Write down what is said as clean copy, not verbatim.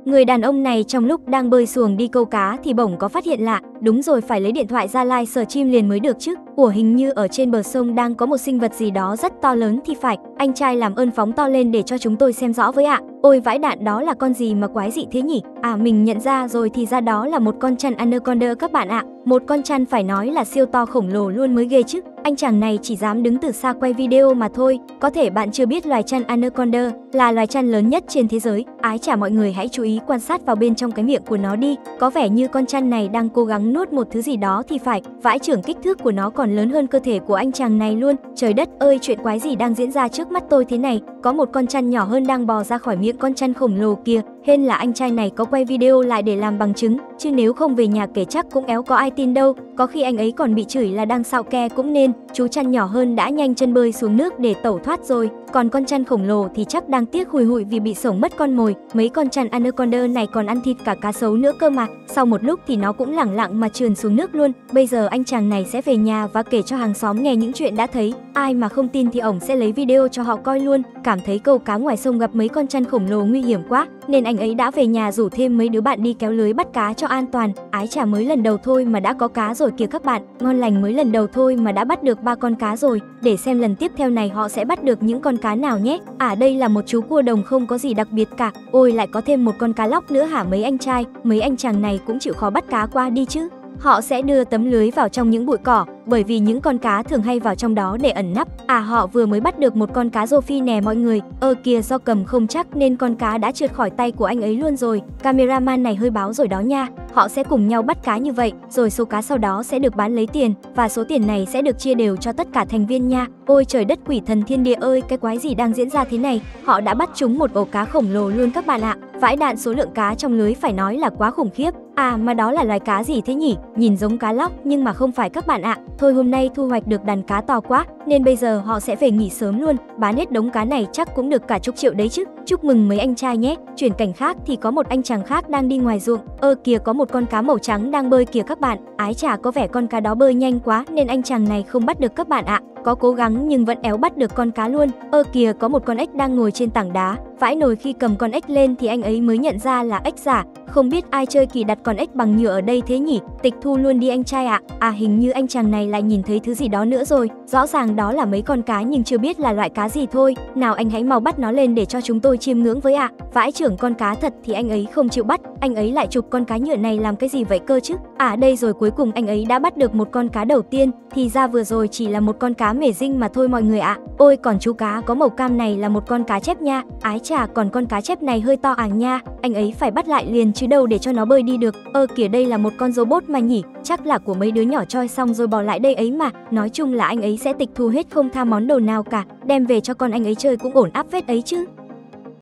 Người đàn ông này trong lúc đang bơi xuồng đi câu cá thì bỗng có phát hiện lạ, đúng rồi phải lấy điện thoại ra live stream liền mới được chứ. Ủa hình như ở trên bờ sông đang có một sinh vật gì đó rất to lớn thì phải, anh trai làm ơn phóng to lên để cho chúng tôi xem rõ với ạ. Ôi vãi đạn, đó là con gì mà quái dị thế nhỉ? À mình nhận ra rồi, thì ra đó là một con chăn anaconda các bạn ạ. Một con chăn phải nói là siêu to khổng lồ luôn mới ghê chứ. Anh chàng này chỉ dám đứng từ xa quay video mà thôi. Có thể bạn chưa biết loài chăn anaconda là loài chăn lớn nhất trên thế giới. Ái chà, mọi người hãy chú ý quan sát vào bên trong cái miệng của nó đi. Có vẻ như con chăn này đang cố gắng nuốt một thứ gì đó thì phải. Vãi trưởng, kích thước của nó còn lớn hơn cơ thể của anh chàng này luôn. Trời đất ơi, chuyện quái gì đang diễn ra trước mắt tôi thế này? Có một con chăn nhỏ hơn đang bò ra khỏi miệng con chăn khổng lồ kia. Hên là anh trai này có quay video lại để làm bằng chứng, chứ nếu không về nhà kể chắc cũng éo có ai tin đâu. Có khi anh ấy còn bị chửi là đang xạo ke cũng nên. Chú chăn nhỏ hơn đã nhanh chân bơi xuống nước để tẩu thoát rồi. Còn con chăn khổng lồ thì chắc đang tiếc hùi hụi vì bị sổng mất con mồi. Mấy con chăn anaconda này còn ăn thịt cả cá sấu nữa cơ mà. Sau một lúc thì nó cũng lẳng lặng mà trườn xuống nước luôn. Bây giờ anh chàng này sẽ về nhà và kể cho hàng xóm nghe những chuyện đã thấy. Ai mà không tin thì ổng sẽ lấy video cho họ coi luôn. Cảm thấy câu cá ngoài sông gặp mấy con chăn khổng lồ nguy hiểm quá, nên anh ấy đã về nhà rủ thêm mấy đứa bạn đi kéo lưới bắt cá cho an toàn. Ái chà, mới lần đầu thôi mà đã có cá rồi kìa các bạn. Ngon lành, mới lần đầu thôi mà đã bắt được 3 con cá rồi. Để xem lần tiếp theo này họ sẽ bắt được những con cá nào nhé. À đây là một chú cua đồng không có gì đặc biệt cả. Ôi lại có thêm một con cá lóc nữa hả mấy anh trai? Mấy anh chàng này cũng chịu khó bắt cá qua đi chứ. Họ sẽ đưa tấm lưới vào trong những bụi cỏ, bởi vì những con cá thường hay vào trong đó để ẩn nấp. À họ vừa mới bắt được một con cá rô phi nè mọi người. Kìa, do cầm không chắc nên con cá đã trượt khỏi tay của anh ấy luôn rồi. Cameraman này hơi báo rồi đó nha. Họ sẽ cùng nhau bắt cá như vậy, rồi số cá sau đó sẽ được bán lấy tiền, và số tiền này sẽ được chia đều cho tất cả thành viên nha. Ôi trời đất, quỷ thần thiên địa ơi, cái quái gì đang diễn ra thế này? Họ đã bắt trúng một ổ cá khổng lồ luôn các bạn ạ. Vãi đạn, số lượng cá trong lưới phải nói là quá khủng khiếp. À mà đó là loài cá gì thế nhỉ? Nhìn giống cá lóc nhưng mà không phải các bạn ạ. Thôi hôm nay thu hoạch được đàn cá to quá, nên bây giờ họ sẽ về nghỉ sớm luôn. Bán hết đống cá này chắc cũng được cả chục triệu đấy chứ. Chúc mừng mấy anh trai nhé. Chuyển cảnh khác thì có một anh chàng khác đang đi ngoài ruộng. Kìa, có một con cá màu trắng đang bơi kìa các bạn. Ái chà, có vẻ con cá đó bơi nhanh quá nên anh chàng này không bắt được các bạn ạ. Có cố gắng nhưng vẫn éo bắt được con cá luôn. Kìa, có một con ếch đang ngồi trên tảng đá. Vãi nồi, khi cầm con ếch lên thì anh ấy mới nhận ra là ếch giả. Không biết ai chơi kỳ đặt con ếch bằng nhựa ở đây thế nhỉ? Tịch thu luôn đi anh trai ạ. À hình như anh chàng này lại nhìn thấy thứ gì đó nữa rồi. Rõ ràng đó là mấy con cá nhưng chưa biết là loại cá gì thôi. Nào anh hãy mau bắt nó lên để cho chúng tôi chiêm ngưỡng với ạ. Vãi trưởng, con cá thật thì anh ấy không chịu bắt. Anh ấy lại chụp con cá nhựa này làm cái gì vậy cơ chứ? À đây rồi, cuối cùng anh ấy đã bắt được một con cá đầu tiên. Thì ra vừa rồi chỉ là một con cá mề dinh mà thôi mọi người ạ. Ôi còn chú cá có màu cam này là một con cá chép nha. Ái chà, còn con cá chép này hơi to àng nha. Anh ấy phải bắt lại liền chứ đâu để cho nó bơi đi được. Kìa, đây là một con robot mà nhỉ. Chắc là của mấy đứa nhỏ choi xong rồi bỏ lại đây ấy mà. Nói chung là anh ấy sẽ tịch thu hết không tha món đồ nào cả, đem về cho con anh ấy chơi cũng ổn áp phết ấy chứ.